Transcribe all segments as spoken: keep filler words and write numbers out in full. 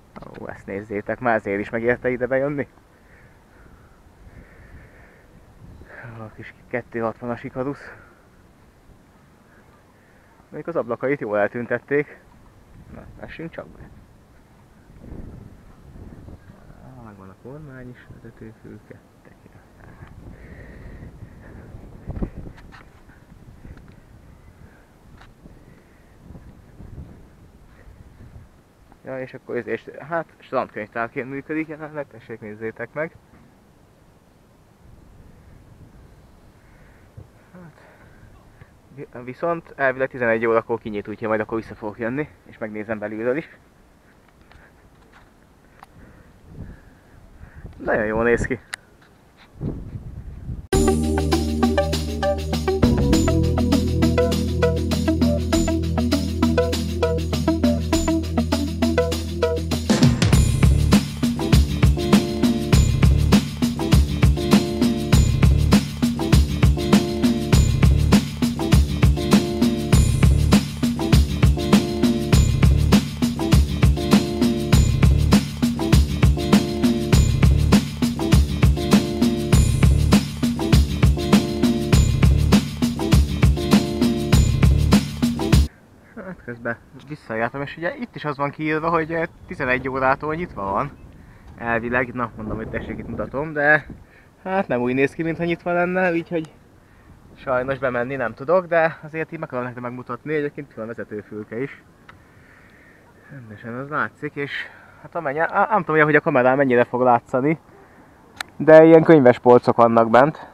Ó, ezt nézzétek, már ezért is megérte ide bejönni. A kis kétszázhatvanas Ikarusz. Még az ablakait jól eltüntették. Na, essünk csak be. Megvan a kormány is, vezetőfülke. Ja, és akkor ez, és hát strandkönyvtárként működik jelenleg, tessék nézzétek meg. Hát, viszont elvileg tizenegy órakor kinyit, úgyhogy majd akkor vissza fogok jönni, és megnézem belülről is. Nagyon jól néz ki. Közben visszajártam, és ugye itt is az van kiírva, hogy tizenegy órától nyitva van. Elvileg, na mondom, hogy tessék, itt mutatom, de hát nem úgy néz ki, mintha nyitva lenne, úgyhogy sajnos bemenni nem tudok, de azért így meg akarom nektek megmutatni, egyébként van vezetőfülke is. Rendesen az látszik, és hát amennyi, nem tudom, hogy a kamerán mennyire fog látszani, de ilyen könyves polcok vannak bent.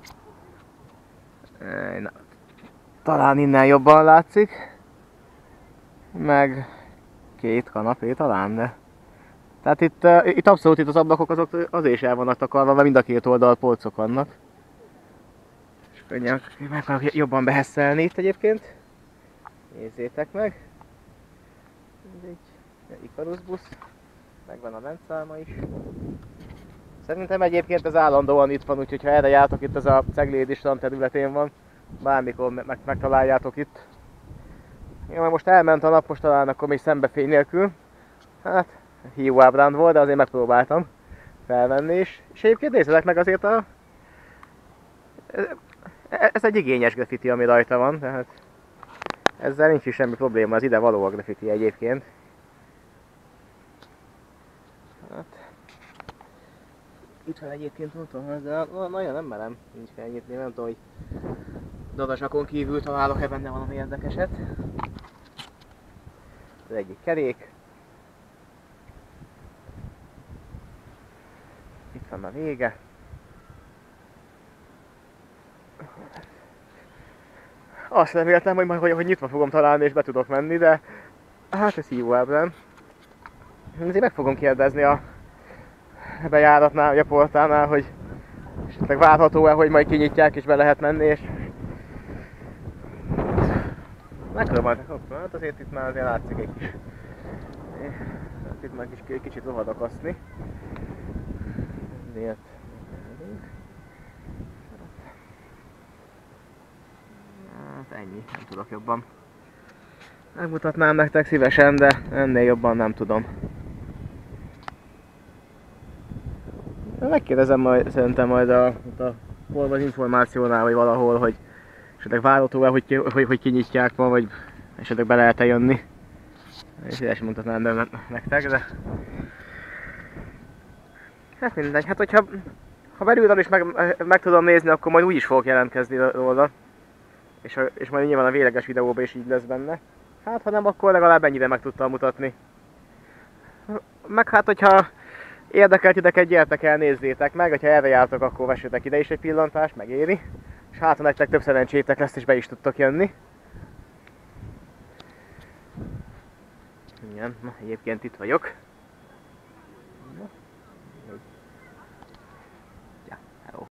Na, talán innen jobban látszik. Meg két kanapé talán, de... Tehát itt, uh, itt abszolút itt az ablakok azok azért is el vannak takarva, mert mind a két oldal polcok vannak. És könnyen meg akarok jobban behesszelni itt egyébként. Nézzétek meg. Ez egy Ikarusz busz. Megvan a rendszáma is. Szerintem egyébként ez állandóan itt van, úgyhogy ha erre jártok, itt ez a Ceglédi strand területén van. Bármikor meg megtaláljátok itt. Jó, mert most elment a nap, most talán akkor még szembefény nélkül. Hát, hiúábránd volt, de azért megpróbáltam felvenni is. És egyébként nézzetek meg azért a... Ez egy igényes graffiti, ami rajta van, tehát... Ezzel nincs is semmi probléma, az ide való a graffiti egyébként. Hát... Itt van egyébként mondtam, de nagyon nem merem nincs felnyitni, nem tudom, hogy... Dadasakon kívül találok-e benne valami érdekeset. Az egyik kerék. Itt van a vége. Azt reméltem, hogy majd hogy, hogy nyitva fogom találni és be tudok menni, de hát ez hívóábrán. Ezért meg fogom kérdezni a bejáratnál, a portánál, hogy esetleg várható-e, hogy majd kinyitják és be lehet menni, és megpróbáltak, hát azért itt már azért látszik egy kis... Hát itt már kis, kicsit rohad akaszni. Ezért... Hát ennyi, nem tudok jobban. Megmutatnám nektek szívesen, de ennél jobban nem tudom. Megkérdezem majd, szerintem majd a, a az információnál, vagy valahol, hogy esetleg várható-e, hogy, hogy, hogy kinyitják ma, vagy esetleg be lehet-e jönni. És szívesen mutatnám be nektek, de... Hát mindegy, hát hogyha ha belülről is meg, meg tudom nézni, akkor majd úgy is fogok jelentkezni róla. És, és majd nyilván a végleges videóban is így lesz benne. Hát ha nem, akkor legalább ennyire meg tudtam mutatni. Meg hát hogyha érdekel titeket, gyertek el, nézzétek meg, hogyha erre jártok, akkor vessetek ide is egy pillantást, megéri. És hát ha nektek több szerencsétek lesz, és be is tudtok jönni. Igen, na, egyébként itt vagyok.